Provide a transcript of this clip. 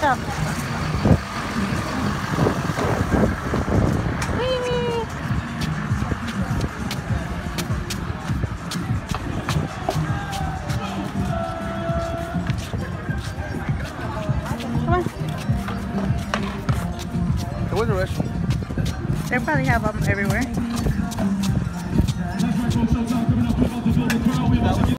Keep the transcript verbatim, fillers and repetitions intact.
up. Whee! Come on. Where's the restroom? They probably have them everywhere.